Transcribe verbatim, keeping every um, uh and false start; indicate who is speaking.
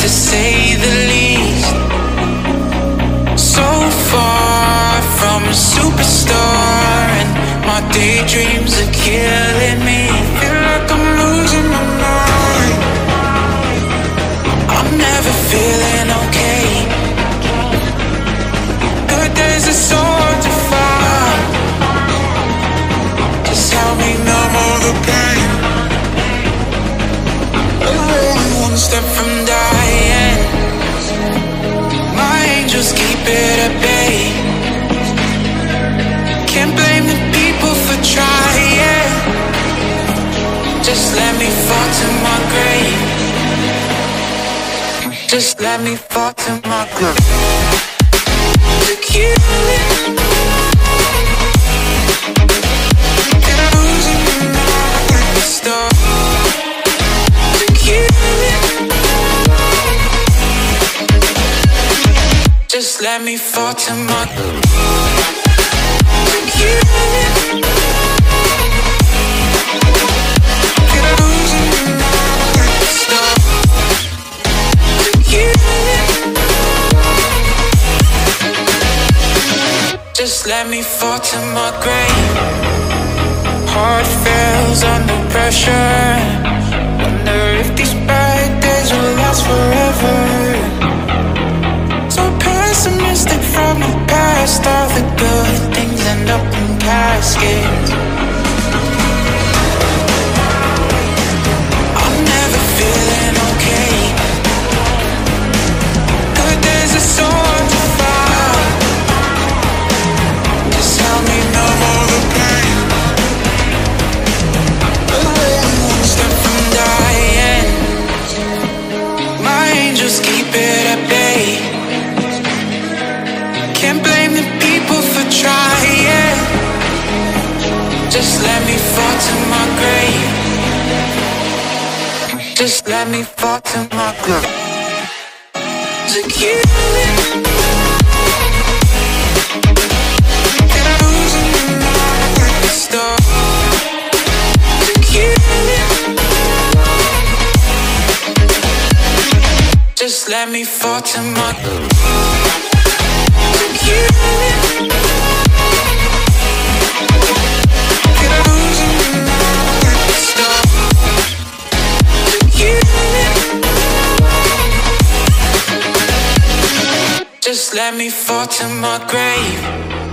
Speaker 1: to say the least. So far from a superstar, and my daydreams are killing me. Feel like I'm losing my mind. I'm never feeling okay. Good days are so hard to find. Just help me numb all the pain. I'm only one step from dying. My angels keep it at bay. Can't blame the people for trying. Just let me fall to my grave. Just let me fall to my grave. To kill it. Losing my mind like a star. To kill it. Just let me fall to my grave. To kill it. Losing my mind like a star. To kill it. Just let me fall to my grave. Heart fails under pressure. Wonder if these bad days will last forever. So pessimistic from the past. All the good things end up in caskets. I'm never feeling okay. Good days are so hard to find. Just help me numb all the pain. I'm only one step from dying. My angels keep it at bay. Can't blame the people for trying. Just let me fall to my grave. Just let me fall to my grave. To kill it. Losing my mind like a star. To kill it. Just let me fall to my grave. To kill it. Losing my mind like a star. To kill it. Just let me fall to my grave.